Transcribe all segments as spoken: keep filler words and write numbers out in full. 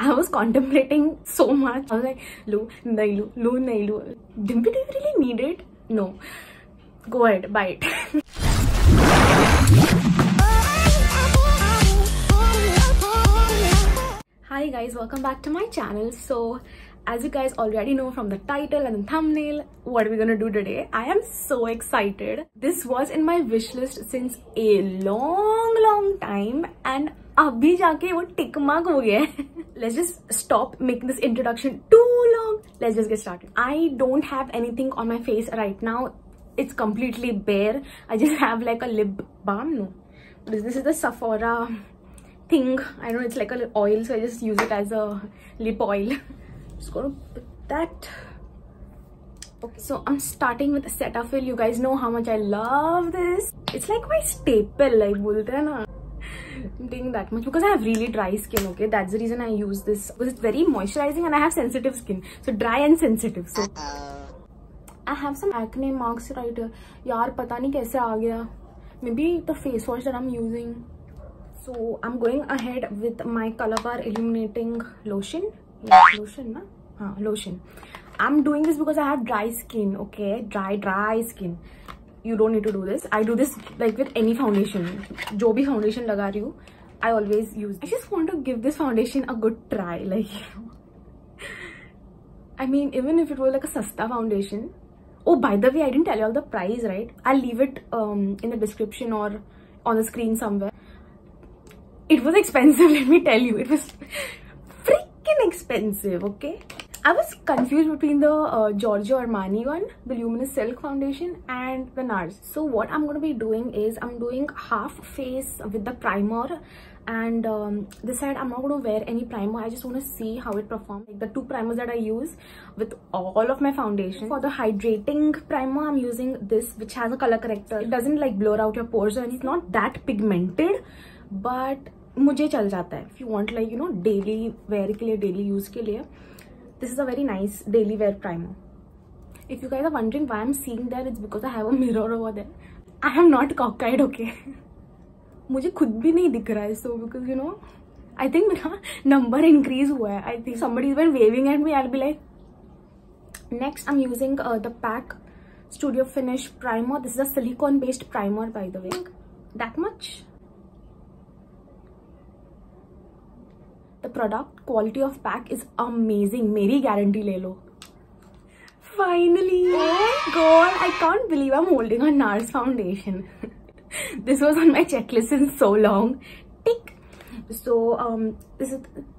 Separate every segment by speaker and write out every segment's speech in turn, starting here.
Speaker 1: I was contemplating so much. I was like, Lu, nahi Lu, Lu, nahi Lu. Dimple, do you really need it? No. Go ahead, buy it. Hi guys, welcome back to my channel. So, as you guys already know from the title and the thumbnail, what are we gonna do today? I am so excited. This was in my wish list since a long, long time, and abhi jaake wo tick mark ho gaya hai. Let's just stop making this introduction too long. Let's just get started. I don't have anything on my face right now. It's completely bare. I just have like a lip balm. No, this, this is the Sephora thing. I don't know, it's like a oil, so I just use it as a lip oil. Just gonna put that. Okay, so I'm starting with Cetaphil. You guys know how much I love this. It's like my staple, like bolte hai na. I'm taking that much because I have really dry skin. Okay, that's the reason I use this, because it's very moisturizing and I have sensitive skin, so dry and sensitive. So I have some acne marks right here. Yaar, pata nahi kaise aa gaya. Maybe the face wash that I'm using. So I'm going ahead with my Colorbar illuminating lotion. Yeah, lotion, na? Haan, lotion. I'm doing this because I have dry skin. Okay, dry, dry skin. You don't need to do this. I do this like with any foundation. Jo bhi foundation laga rahi hu, I always use. I just want to give this foundation a good try. Like, I mean, even if it was like a sasta foundation. Oh, by the way, I didn't tell you all the price, right? I'll leave it um, in the description or on the screen somewhere. It was expensive, let me tell you. It was freaking expensive, okay? I was confused between the uh, Giorgio Armani one, the Luminous Silk Foundation, and the NARS. So what I'm going to be doing is I'm doing half face with the primer, and um, this side I'm not going to wear any primer. I just want to see how it performs. Like the two primers that I use with all of my foundation. For the hydrating primer, I'm using this, which has a color corrector. It doesn't like blur out your pores or anything. It's not that pigmented, but मुझे चल जाता है. If you want like, you know, daily wear के लिए, daily use के लिए, this is a very nice daily wear primer. If you guys are wondering why I'm seeing that, it's because I have a mirror over there. I am not cockeyed, okay? मुझे खुद भी नहीं दिख रहा है, so because you know, I think मेरा number increase हुआ है. I think somebody's been waving at me. I'll be like. Next, I'm using uh, the Pack Studio Finish primer. This is a silicone based primer, by the way. That much. The product quality of Pack is amazing. Meri guarantee le lo. Finally, oh god, I can't believe I'm holding a NARS foundation. This was on my checklist since so long. Tick. So um, this is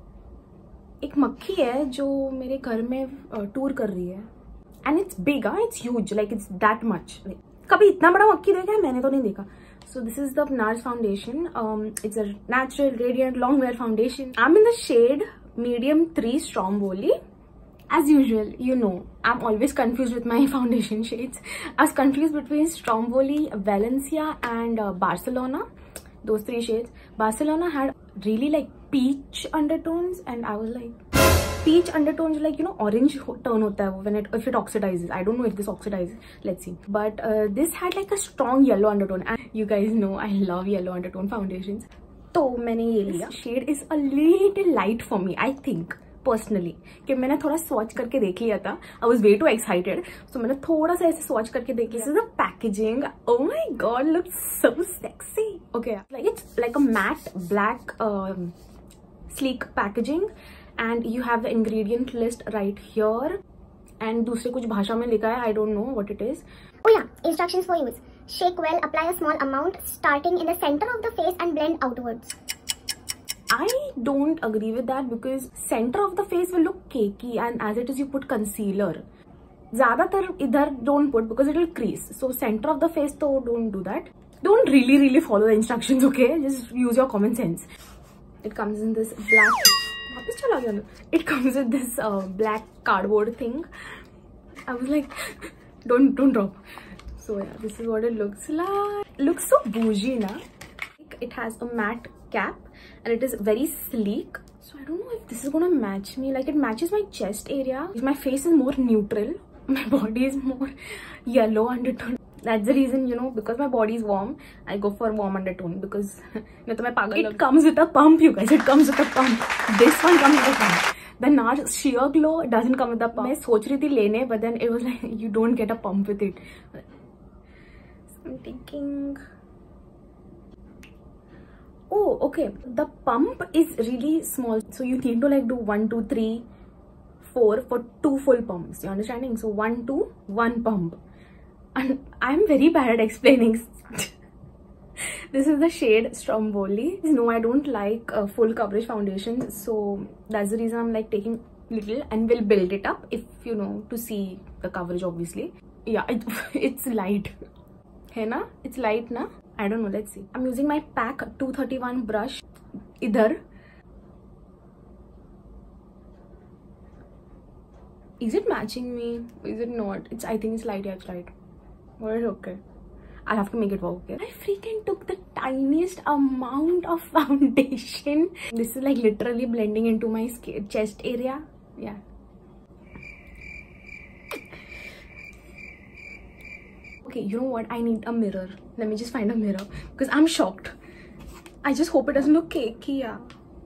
Speaker 1: एक मक्खी है जो मेरे घर में tour कर रही है. And it's big, huh? It's huge. Like it's that much. Like, कभी इतना बड़ा मक्खी देखा है? मैंने तो नहीं देखा. So this is the NARS foundation. Um, it's a natural, radiant, long wear foundation. I'm in the shade medium three Stromboli. As usual, you know, I'm always confused with my foundation shades. I was confused between Stromboli, Valencia, and uh, Barcelona. Those three shades. Barcelona had really like peach undertones, and I was like, peach undertones like, you know, orange turn hota hai when it if it oxidizes. I don't know if this oxidizes. Let's see. But uh, this had like a strong yellow undertone, and you guys know I love yellow undertone foundations. So मैंने ये लिया. Shade is a little light for me, I think personally. कि मैंने थोड़ा swatch करके देख लिया था. I was way too excited, so मैंने थोड़ा सा ऐसे swatch करके देख लिया. This is the packaging. Oh my god, looks so sexy. Okay, like it's like a matte black um, sleek packaging. And you have the ingredient list right here. And दूसरे कुछ भाषा में लिखा है. I don't know what it is.
Speaker 2: Oh yeah, instructions for use. Shake well, apply a small amount starting in the center of the face and blend outwards.
Speaker 1: I don't agree with that because center of the face will look cakey, and as it is you put concealer. ज़्यादातर इधर don't put because it will crease. So center of the face तो don't do that. Don't really really follow the instructions, okay? Just use your common sense. It comes in this black. It comes with this uh, black cardboard thing. I was like, don't don't drop. So yeah, this is what it looks like. It looks so bougie, na? It has a matte cap and it is very sleek. So I don't know if this is gonna match me. Like it matches my chest area. My face is more neutral. My body is more yellow undertone. That's the reason, you know, because my body is warm, I go for warm undertone because no to main pagal. It comes with a pump, you guys. It comes with a pump. This one comes with a pump. The NARS Sheer Glow doesn't come with a pump. I was thinking to lene, but then it was like you don't get a pump with it. So I'm thinking. Oh, okay. The pump is really small, so you need to like do one, two, three, four for two full pumps. You understanding? So one, two, one pump. And I'm very bad at explaining. This is the shade Stromboli. No, I don't like uh, full coverage foundation, so that's the reason I'm like taking little and will build it up if you know to see the coverage obviously. Yeah, it, it's light. Hai na? It's light na? I don't know, let's see. I'm using my PAC two thirty-one brush. Idhar. Is it matching me? Is it not? It's I think it's light, yeah, it's light. Well, okay. I'll have to make it work, okay? I freaking took the tiniest amount of foundation. This is like literally blending into my skin, chest area. Yeah. Okay, you know what? I need a mirror. Let me just find a mirror because I'm shocked. I just hope it doesn't look cakey, yeah.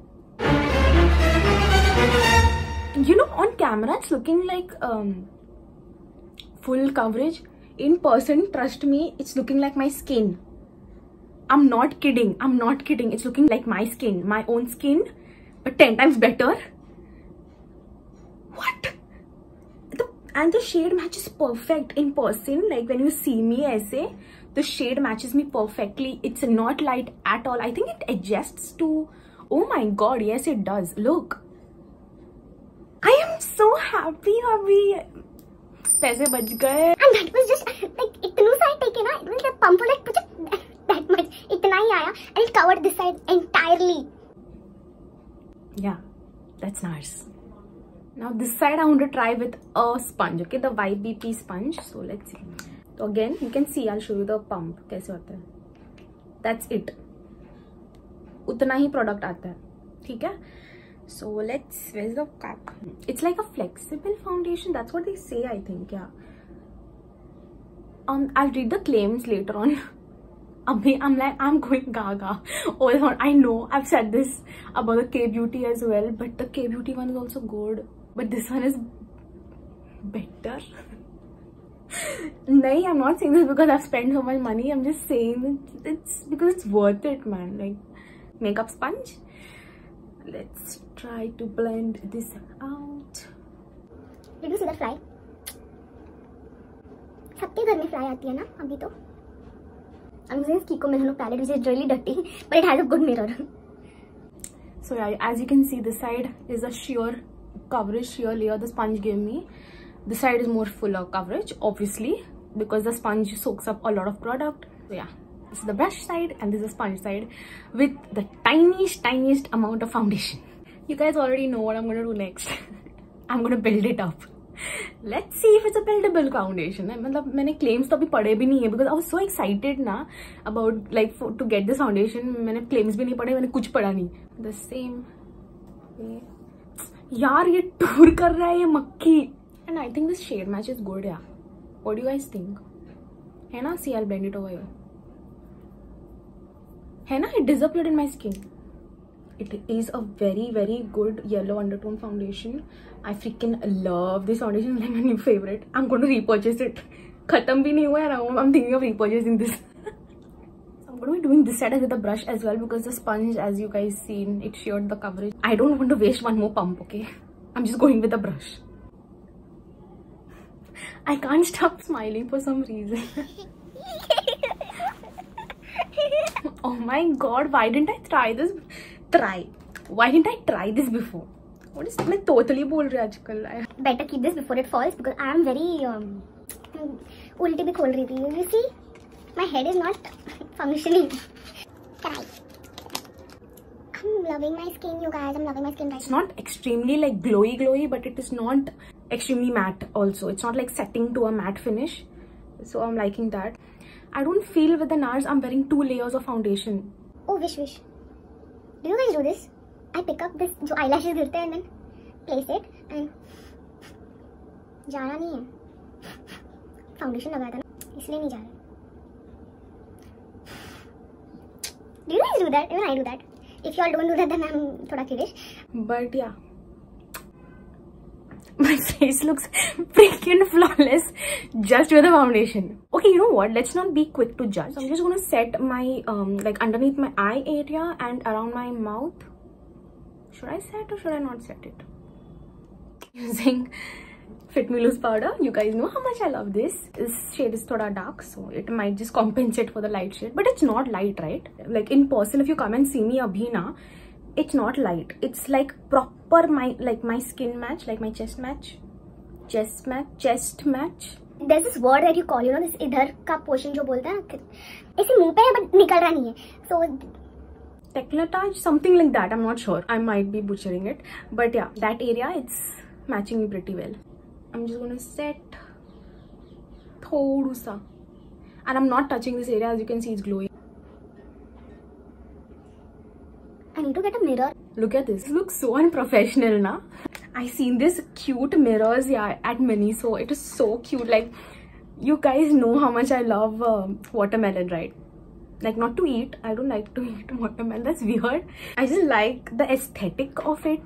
Speaker 1: You know, on camera it's looking like um full coverage. In person, trust me, it's looking like my skin. I'm not kidding. I'm not kidding. It's looking like my skin, my own skin, but ten times better. What? The, and the shade matches perfect in person. Like when you see me aise, the shade matches me perfectly. It's not light at all. I think it adjusts to, oh my god, yes it does. Look. I am so happy, Abhi. पैसे बच गए.
Speaker 2: And that was just like इतनू सा ही take ना. It was the pump was like that, that much. इतना ही आया and it covered this side entirely.
Speaker 1: Yeah, that's nice. Now this side I want to try with a sponge. Okay, the Y B P sponge. So let's see. So again, you can see. I'll show you the pump. कैसे होता है. That's it. उतना ही product आता है. ठीक है? So let's, where's the cap? It's like a flexible foundation. That's what they say, I think. Yeah. Um, I'll read the claims later on. Abhi, I'm like, I'm going gaga. Hold on, I know I've said this about the K Beauty as well, but the K Beauty one is also good. But this one is better. No, I'm not saying this because I've spent so much money. I'm just saying it's because it's worth it, man. Like makeup sponge. Let's try to blend this out.
Speaker 2: Did you see the fly? सबके घर में fly आती है ना अभी तो. I'm using Kiko Milano palette, which is really dirty, but it has a good mirror.
Speaker 1: So yeah, as you can see, this side is a sheer coverage, sheer layer the sponge gave me. This side is more fuller coverage, obviously, because the sponge soaks up a lot of product. So yeah. This is the brush side and this is the sponge side with the tiniest, tiniest amount of foundation. You guys already know what I'm going to do next. I'm going to build it up. Let's see if it's a buildable foundation. I mean, claims to bhi padhe bhi nahi hai because I was so excited na about like for, to get this foundation. Maine claims bhi nahi padhe, maine kuch pada nahi. The same way. Yaar, ye tour kar raha hai ye makki. And I think this shade match is good, yeah. What do you guys think? Hai na? See, I'll blend it over here. Hai na? It disappeared in my skin. It is a very very good yellow undertone foundation. I freaking love this foundation. It's like my new favorite. I'm going to repurchase it. Khatam bhi nahi hua hai. I'm thinking of repurchasing this. I'm going to be doing this side with the brush as well because the sponge, as you guys seen, it sheared the coverage. I don't want to waste one more pump, okay? I'm just going with the brush. I can't stop smiling for some reason. Oh my god, why didn't I try this? Try. Why didn't I try this before? What is मैं totally बोल रही आजकल.
Speaker 2: Better keep this before it falls because I am very um, उल्टी भी खोल रही थी. You see, my head is not functioning. Try. I'm loving my skin, you guys. I'm loving my skin right now.
Speaker 1: It's not extremely like glowy glowy, but it is not extremely matte also. It's not like setting to a matte finish. So I'm liking that. I don't feel with the NARS I'm wearing two layers of foundation.
Speaker 2: Oh, wish wish. Do you guys do this? I pick up this जो eyelashes गिरते हैं and then place it and जाना नहीं है. Foundation लगाया था ना इसलिए नहीं जा रहा. Do you guys do that? Even I do that. If you all don't do that, then I'm thoda kiddish.
Speaker 1: But yeah, my face looks freaking flawless just with the foundation. Okay, you know what? Let's not be quick to judge. So I'm just gonna set my um like underneath my eye area and around my mouth. Should I set or should I not set it? Using Fit Me Loose powder. You guys know how much I love this. This shade is thoda dark, so it might just compensate for the light shade. But it's not light, right? Like in person, if you come and see me abhi na, it's not light. It's like proper my like my skin match, like my chest match, chest match, chest match.
Speaker 2: There's this word that you call, you know, this idhar ka portion जो बोलता है, ऐसे मुंह पे है but निकल रहा नहीं है. So
Speaker 1: Décolletage, something like that. I'm not sure. I might be butchering it, but yeah, that area it's matching me pretty well. I'm just gonna set thoda sa, and I'm not touching this area. As you can see, it's glowing.
Speaker 2: I need to get a mirror.
Speaker 1: Look at this. This looks so unprofessional, na? I seen this cute mirrors, yeah, at Miniso. It is so cute. Like, you guys know how much I love uh, watermelon, right? Like, not to eat. I don't like to eat watermelon. That's weird. I just like the aesthetic of it.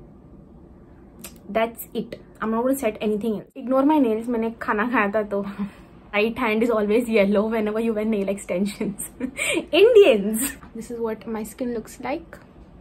Speaker 1: That's it. I'm not going to set anything else. Ignore my nails. मैंने खाना खाया था तो right hand is always yellow whenever you wear nail extensions. Indians. This is what my skin looks like.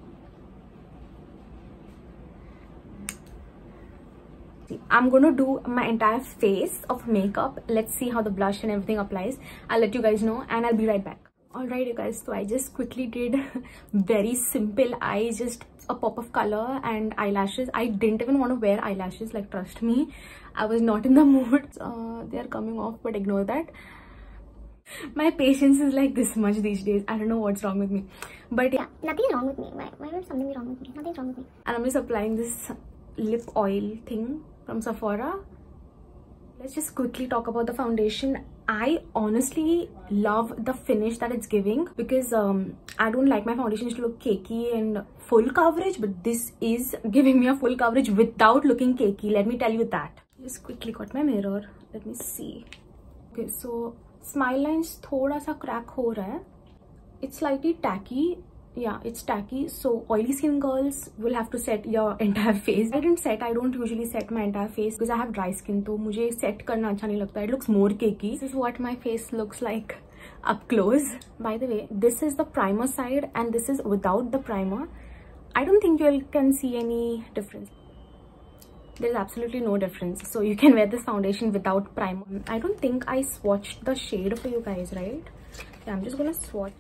Speaker 1: I'm gonna do my entire face of makeup. Let's see how the blush and everything applies. I'll let you guys know and I'll be right back. Alright you guys, so I just quickly did very simple eyes, just a pop of color and eyelashes. I didn't even want to wear eyelashes, like trust me, I was not in the mood. Uh, they are coming off, but ignore that. My patience is like this much these days. I don't know what's wrong with me, but yeah,
Speaker 2: nothing wrong with me. Why, why would something be wrong with me? Nothing's wrong with me.
Speaker 1: And I'm just applying this lip oil thing from Sephora. Let's just quickly talk about the foundation. I honestly love the finish that it's giving because um, I don't like my foundations to look cakey and full coverage, but this is giving me a full coverage without looking cakey. Let me tell you that. Just quickly got my mirror. Let me see. Okay, so smile lines thoda sa crack ho raha hai. It's slightly tacky. Yeah, it's tacky. So oily skin girls will have to set your entire face. I didn't set. I don't usually set my entire face because I have dry skin. So मुझे set करना अच्छा नहीं लगता. It looks more cakey. This is what my face looks like up close. By the way, this is the primer side and this is without the primer. I don't think you can see any difference. There's absolutely no difference. So you can wear this foundation without primer. I don't think I swatched the shade for you guys, right? Yeah, I'm just gonna swatch.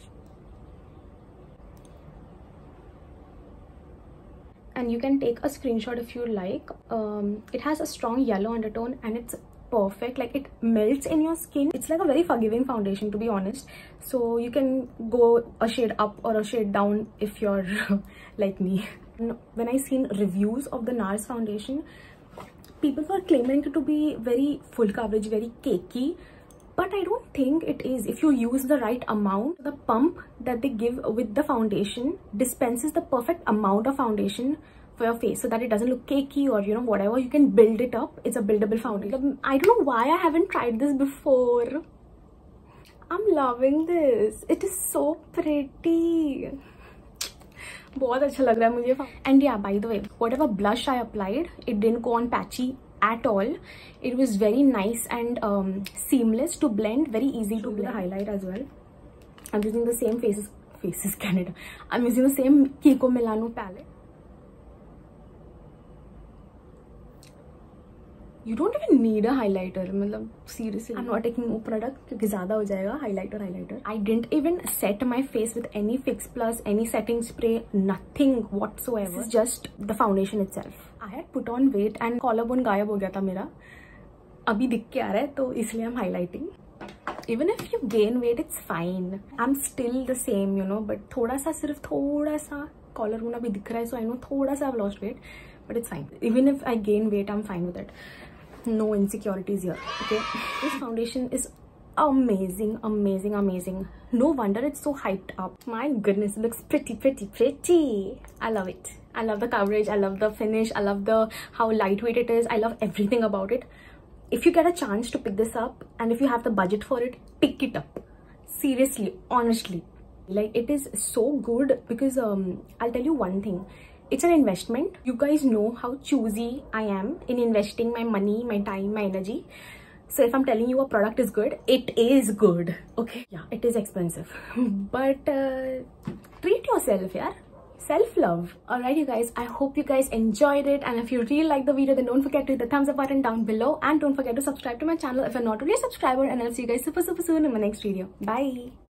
Speaker 1: And you can take a screenshot if you like. Um, it has a strong yellow undertone and it's perfect. Like, it melts in your skin. It's like a very forgiving foundation, to be honest. So you can go a shade up or a shade down if you're like me. When I seen reviews of the NARS foundation, people were claiming it to be very full coverage, very cakey. But I don't think it is. If you use the right amount, the pump that they give with the foundation dispenses the perfect amount of foundation for your face so that it doesn't look cakey or, you know, whatever. You can build it up. It's a buildable foundation. I don't know why I haven't tried this before. I'm loving this. It is so pretty. बहुत अच्छा लग रहा है मुझे. And yeah, by the way, whatever blush I applied, it didn't go on patchy at all. It was very nice and um, seamless to blend, very easy to blend. The highlight as well. I'm using the same faces faces Canada. I'm using the same Kiko Milano palette. You don't even need a highlighter. मतलब seriously, I'm not taking more product क्योंकि ज़्यादा हो जाएगा highlighter highlighter. I didn't even set my face with any Fix Plus, any setting spray, nothing whatsoever. This is just the foundation itself. I had put on weight and collarbone गायब हो गया था मेरा. अभी दिख के आ रहा है तो इसलिए I'm highlighting. Even if you gain weight, it's fine. I'm still the same, you know. But थोड़ा सा सिर्फ थोड़ा सा collarbone अभी दिख रहा है, so I know थोड़ा सा I've lost weight, but it's fine. Even if I gain weight, I'm fine with it. No insecurities here. Okay, this foundation is amazing, amazing, amazing. No wonder it's so hyped up. My goodness, it looks pretty, pretty, pretty. I love it. I love the coverage. I love the finish. I love the how lightweight it is. I love everything about it. If you get a chance to pick this up and if you have the budget for it, pick it up. Seriously, honestly, Like, it is so good because um, I'll tell you one thing. It's an investment. You guys know how choosy I am in investing my money, my time, my energy. So if I'm telling you a product is good, it is good. Okay, yeah, it is expensive, but uh, treat yourself, yeah. Self-love. Alright, you guys, I hope you guys enjoyed it, and if you really like the video, then don't forget to hit the thumbs up button down below, and don't forget to subscribe to my channel if you're not already a subscriber, and I'll see you guys super super soon in my next video. Bye.